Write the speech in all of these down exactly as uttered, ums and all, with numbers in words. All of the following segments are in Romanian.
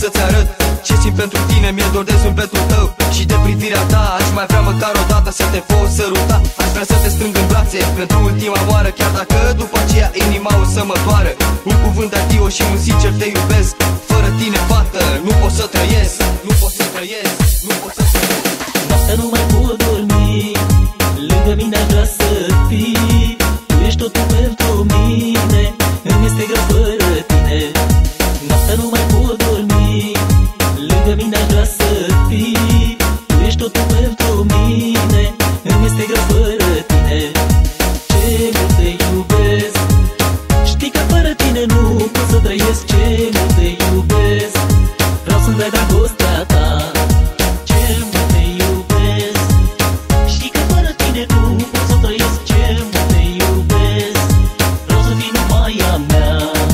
să-ți arăt ce simt pentru tine, mi-e dor de zâmbetul tău și de privirea ta. Aș mai vrea măcar o dată să te pot săruta. Aș vrea să te strâng în brațe pentru ultima oară, chiar dacă după aceea inima o să mă doară. Un cuvânt adio și un sincer te iubesc. Fără tine, fată, nu pot să trăiesc. Nu pot să trăiesc, nu pot să trăiesc. Noaptea nu mai pot dormi, lângă mine aș vrea să fii. Tu ești totul pentru mine, îmi este greu fără tine. Noaptea nu mai pot dormi, lângă mine aș vrea să fii. Tu ești totul pentru mine, îmi este greu fără tine. Ce mult te iubesc, știi că fără tine nu pot să trăiesc. Ce mult te iubesc, vreau să-mi dai dragostea ta. Ce mult te iubesc, știi că fără tine nu pot să trăiesc. Ce mult te iubesc, vreau să fii numai a mea.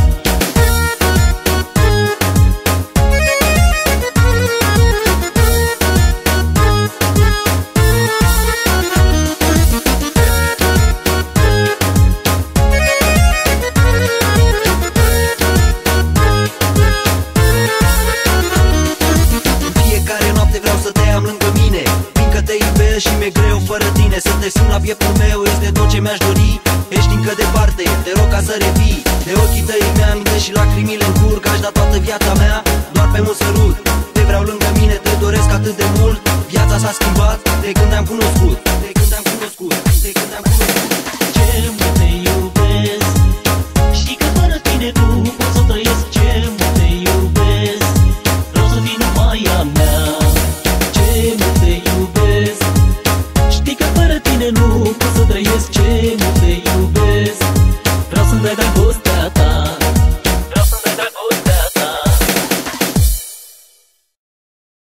Și mi-e greu fără tine, să te simt la pieptul meu este tot ce mi-aș dori. Ești încă departe, te rog ca să revii. De ochii tăi mi-aminte și lacrimile încurg. Aș da toată viața mea doar pe un sărut. Te vreau lângă mine, te doresc atât de mult. Viața s-a schimbat de când ne-am cunoscut.